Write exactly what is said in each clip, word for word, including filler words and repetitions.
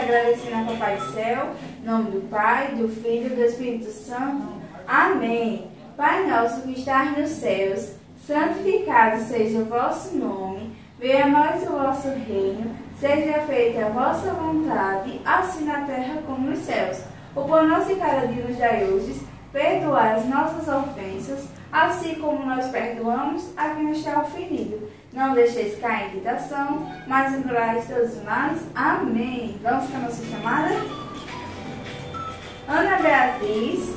agradecendo a Papai do Céu, em nome do Pai, do Filho e do Espírito Santo. Amém. Pai nosso que estás nos céus, santificado seja o vosso nome, venha a nós o vosso reino, seja feita a vossa vontade, assim na terra como nos céus. O pão nosso de cada dia nos dai hoje, perdoai as nossas ofensas, assim como nós perdoamos a quem nos está ofendido. Não deixeis cair em tentação, mas livrai-nos de todos os males. Amém. Vamos com a nossa chamada? Ana Beatriz,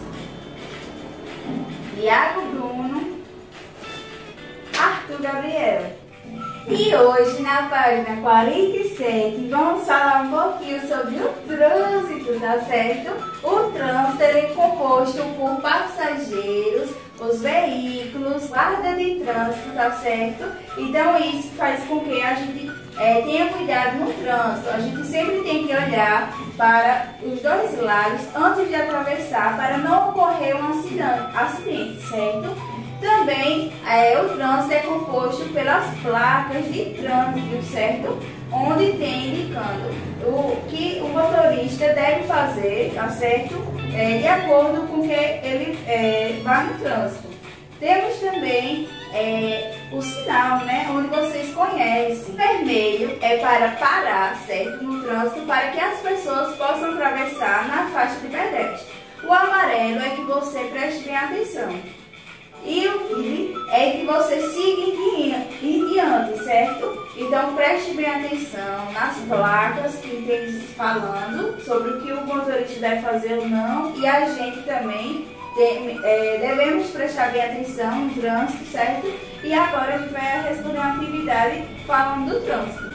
Iago Bruno, Arthur Gabriel. E hoje, na página quarenta e sete, vamos falar um pouquinho sobre o trânsito, tá certo? O trânsito ele é composto por passageiros, os veículos, guarda de trânsito, tá certo? Então isso faz com que a gente é, tenha cuidado no trânsito. A gente sempre tem que olhar para os dois lados antes de atravessar, para não ocorrer um acidente, acidente certo? Também é, o trânsito é composto pelas placas de trânsito, certo? Onde tem indicando o que o motorista deve fazer, tá certo? É, de acordo com que ele é, vai no trânsito. Temos também é, o sinal, né? Onde vocês conhecem. O vermelho é para parar, certo? No trânsito, para que as pessoas possam atravessar na faixa de pedestre. O amarelo é que você preste bem atenção. E o verde é que você siga em diante, certo? Então preste bem atenção nas placas que tem falando sobre o que o motorista deve fazer ou não. E a gente também tem, é, devemos prestar bem atenção no trânsito, certo? E agora a gente vai responder uma atividade falando do trânsito.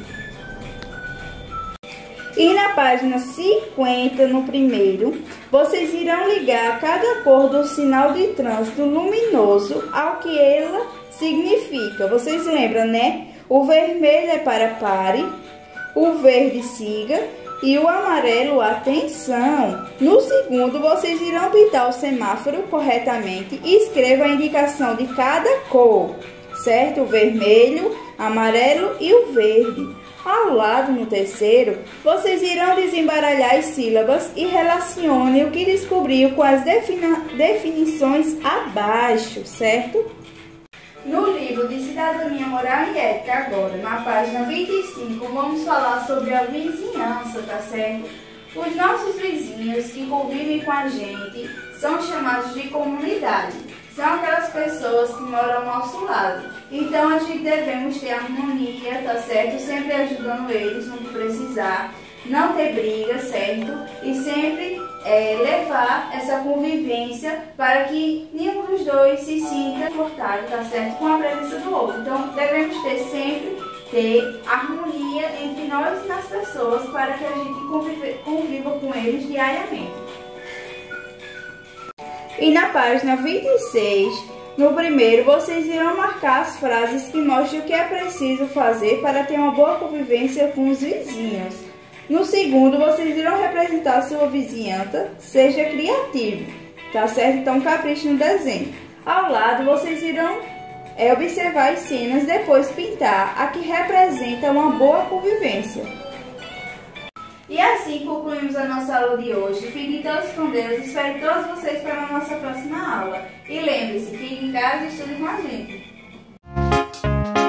E na página cinquenta, no primeiro, vocês irão ligar cada cor do sinal de trânsito luminoso ao que ela significa. Vocês lembram, né? O vermelho é para pare, o verde siga e o amarelo atenção. No segundo, vocês irão pintar o semáforo corretamente e escreva a indicação de cada cor, certo? O vermelho, amarelo e o verde. Ao lado, no terceiro, vocês irão desembaralhar as sílabas e relacione o que descobriu com as definições abaixo, certo? No livro de Cidadania, Moral e Ética, agora, na página vinte e cinco, vamos falar sobre a vizinhança, tá certo? Os nossos vizinhos que convivem com a gente são chamados de comunidade. São aquelas pessoas que moram ao nosso lado. Então a gente devemos ter harmonia, tá certo? Sempre ajudando eles no que precisar. Não ter briga, certo? E sempre é, levar essa convivência para que nenhum dos dois se sinta confortável, tá certo? Com a presença do outro. Então devemos ter sempre ter harmonia entre nós e nas pessoas para que a gente convive, conviva com eles diariamente. E na página vinte e seis, no primeiro, vocês irão marcar as frases que mostram o que é preciso fazer para ter uma boa convivência com os vizinhos. No segundo, vocês irão representar a sua vizinhança, seja criativo, tá certo? Então capriche no desenho. Ao lado, vocês irão é, observar as cenas, depois pintar a que representa uma boa convivência. E assim concluímos a nossa aula de hoje. Fiquem todos com Deus. Espero todos vocês para a nossa próxima aula. E lembre-se, fique em casa e estude com a gente.